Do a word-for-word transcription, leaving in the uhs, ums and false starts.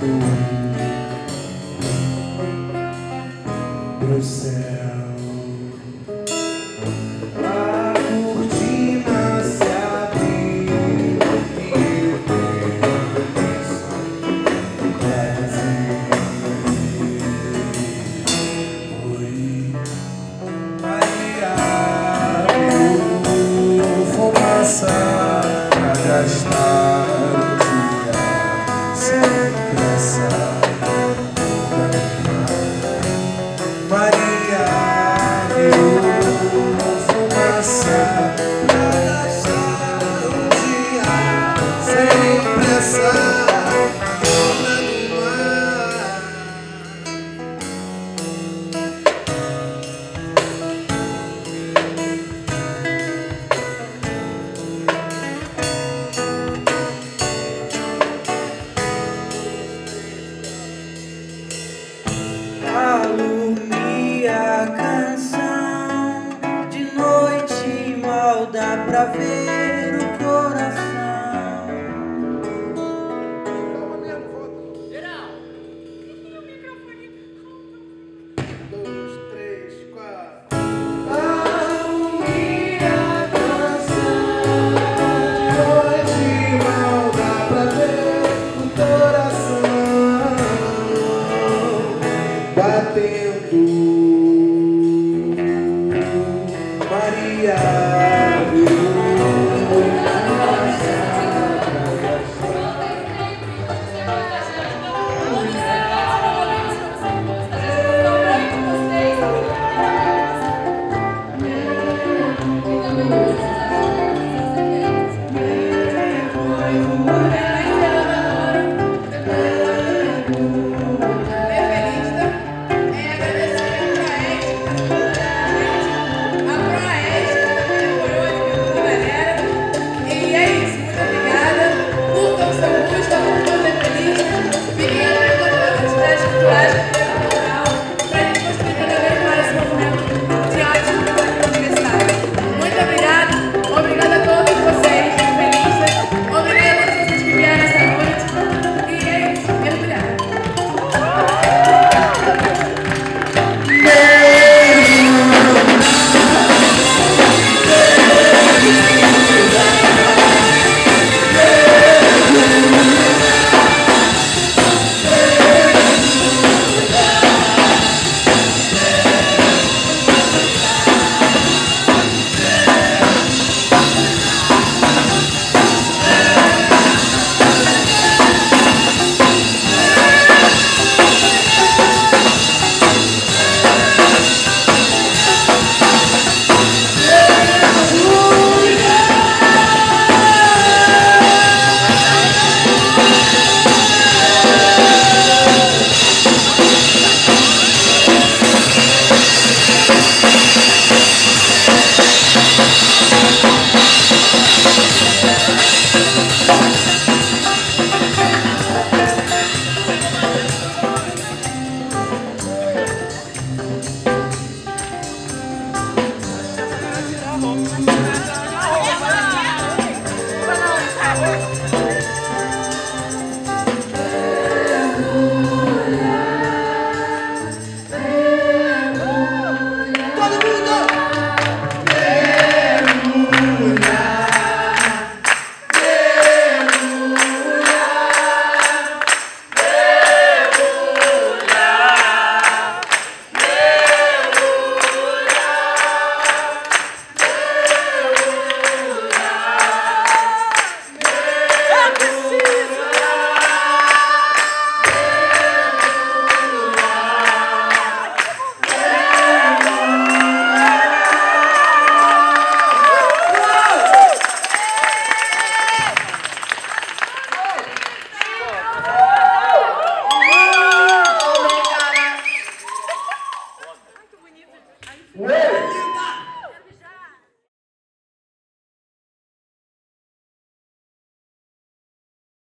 pro céu. A cortina se abriu e eu tenho só pra dizer: oi, Maria, eu vou passar pra gastar o dia sem pressa. Maria, eu vou passar pra gastar o dia sem pressa. Alumia a canção, de noite mal dá pra ver o coração. Dois, três, quatro. Alumia a canção, de noite mal dá pra ver o coração batendo. Maria, Ué!